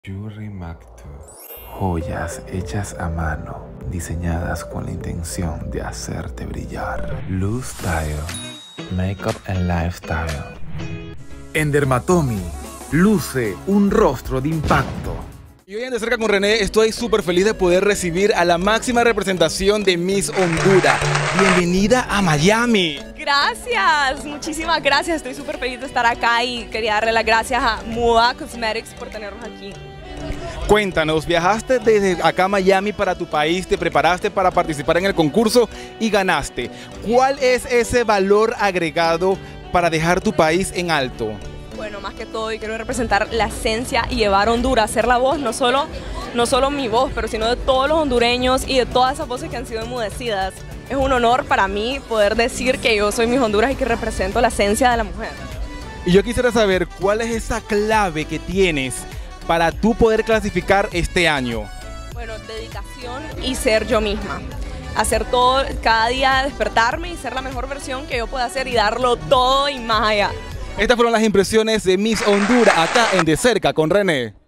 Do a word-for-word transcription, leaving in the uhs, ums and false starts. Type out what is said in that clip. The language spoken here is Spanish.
Yuri Mactu. Joyas hechas a mano, diseñadas con la intención de hacerte brillar. Luz Style, Makeup and Lifestyle. En Dermatomy, luce un rostro de impacto. Y hoy en De Cerca con René estoy súper feliz de poder recibir a la máxima representación de Miss Honduras. Bienvenida a Miami. Gracias, muchísimas gracias. Estoy súper feliz de estar acá y quería darle las gracias a Mua Cosmetics por tenernos aquí. Cuéntanos, viajaste desde acá a Miami para tu país, te preparaste para participar en el concurso y ganaste. ¿Cuál es ese valor agregado para dejar tu país en alto? Bueno, más que todo, yo quiero representar la esencia y llevar a Honduras, ser la voz, no solo, no solo mi voz, pero sino de todos los hondureños y de todas esas voces que han sido enmudecidas. Es un honor para mí poder decir que yo soy Miss Honduras y que represento la esencia de la mujer. Y yo quisiera saber cuál es esa clave que tienes para tú poder clasificar este año. Bueno, dedicación y ser yo misma. Hacer todo, cada día despertarme y ser la mejor versión que yo pueda hacer y darlo todo y más allá. Estas fueron las impresiones de Miss Honduras acá en De Cerca con René.